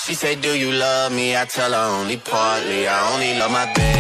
She say, do you love me? I tell her only partly. I only love my baby.